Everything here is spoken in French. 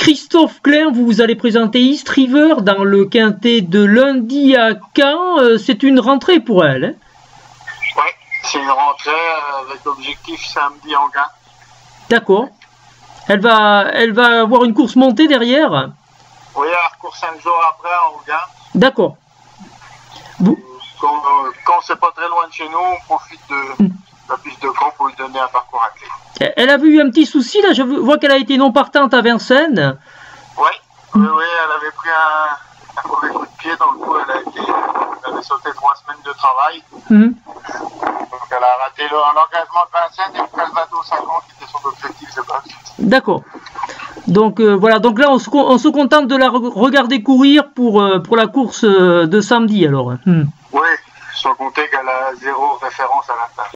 Christophe Klein, vous allez présenter East River dans le quintet de lundi à Caen. C'est une rentrée pour elle. Hein? Oui, c'est une rentrée avec objectif samedi en gain. D'accord. Elle va avoir une course montée derrière. Oui, elle recourt 5 jours après en gain. D'accord. Quand c'est pas très loin de chez nous, on profite de la piste de camp pour lui donner un parcours à clé. Elle avait eu un petit souci là, je vois qu'elle a été non partante à Vincennes. Oui, elle avait pris un mauvais coup de pied, dans le coup elle avait sauté 3 semaines de travail. Donc elle a raté l'engagement de Vincennes et le bateau 50 qui était son objectif de base. D'accord. Donc voilà, donc là on se contente de la regarder courir pour la course de samedi alors. Oui, sans compter qu'elle a 0 référence à la tâche.